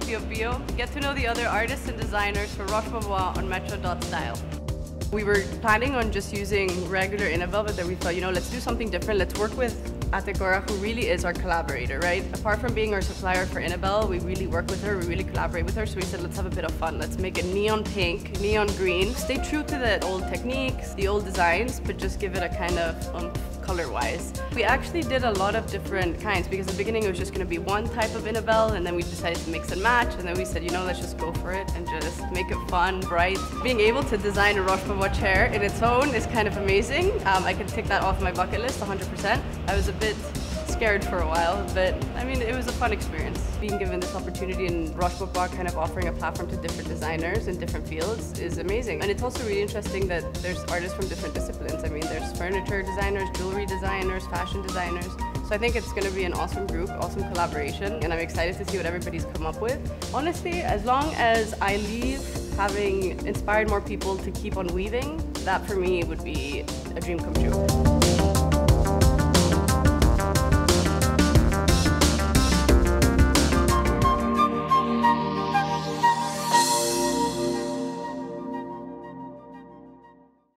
Bio Bio. Get to know the other artists and designers for Roche Beaubois on Metro.style. We were planning on just using regular Inabel, but then we thought, let's do something different. Let's work with Ategora, who really is our collaborator, right? Apart from being our supplier for Inabel, we really work with her, we really collaborate with her, so we said, let's have a bit of fun. Let's make it neon pink, neon green. Stay true to the old techniques, the old designs, but just give it a kind of color-wise. We actually did a lot of different kinds, because in the beginning it was just going to be one type of Inabel, and then we decided to mix and match, and then we said, let's just go for it and just make it fun, bright. Being able to design a Roche Beaubois chair in its own is kind of amazing. I can tick that off my bucket list 100%. I was a bit scared for a while, but it was a fun experience. Being given this opportunity and Roche Beaubois kind of offering a platform to different designers in different fields is amazing. And it's also really interesting that there's artists from different disciplines. There's furniture designers, jewelry designers, fashion designers. So I think it's going to be an awesome group, awesome collaboration, and I'm excited to see what everybody's come up with. Honestly, as long as I leave having inspired more people to keep on weaving, that for me would be a dream come true.